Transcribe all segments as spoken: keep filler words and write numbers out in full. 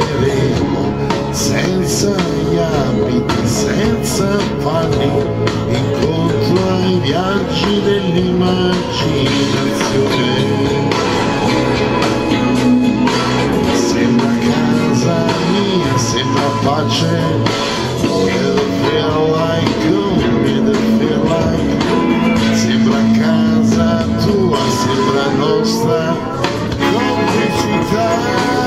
viaggeremo senza gli abiti, senza panni, incontro ai viaggi dell'immaginazione. Sembra casa mia, sembra pace, it'll feel like home, it'll feel like. Sembra casa tua, sembra nostra complicità,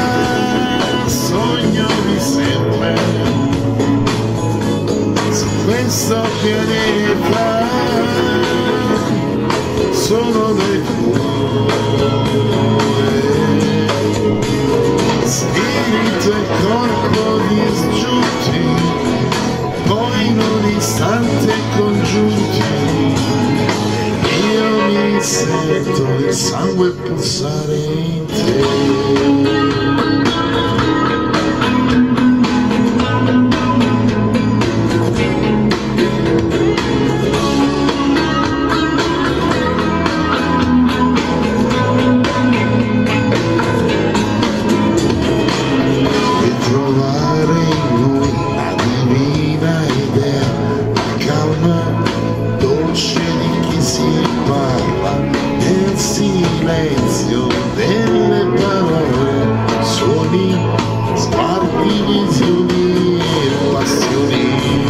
sogno di sempre su questo pianeta, sono dei tuoi, spirito e corpo disgiunti, poi in un istante congiunti. Io mi sento il sangue pulsare in te. E trovare in noi la divina idea, la calma dolce di chi si parla, nel silenzio delle parole, suoni, sguardi, visioni e passioni.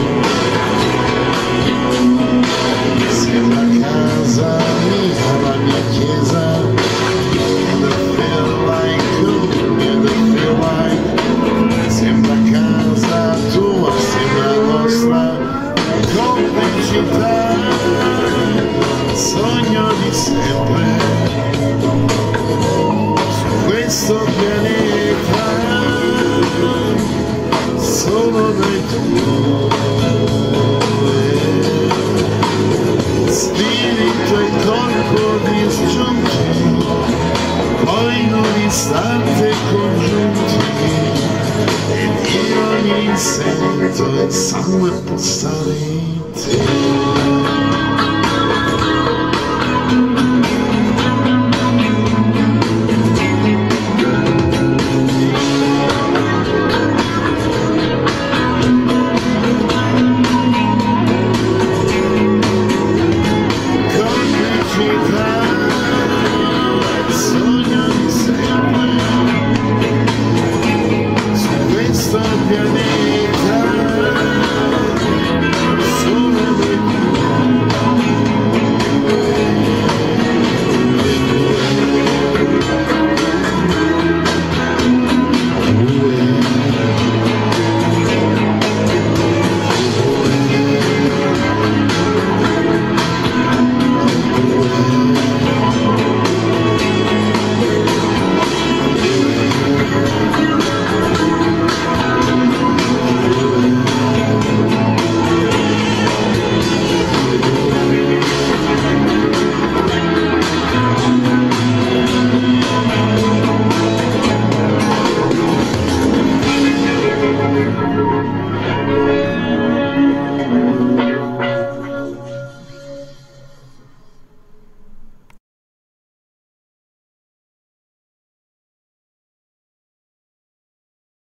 Sembra casa mia, la mia chiesa, it'll feel like home, it'll feel like. Sembra casa tua, sembra nostra complicità, sogno di sempre su questo pianeta, sono dei tuoi, spirito e corpo disgiunti, poi in un istante congiunti, ed io mi sento il sangue pulsare in te.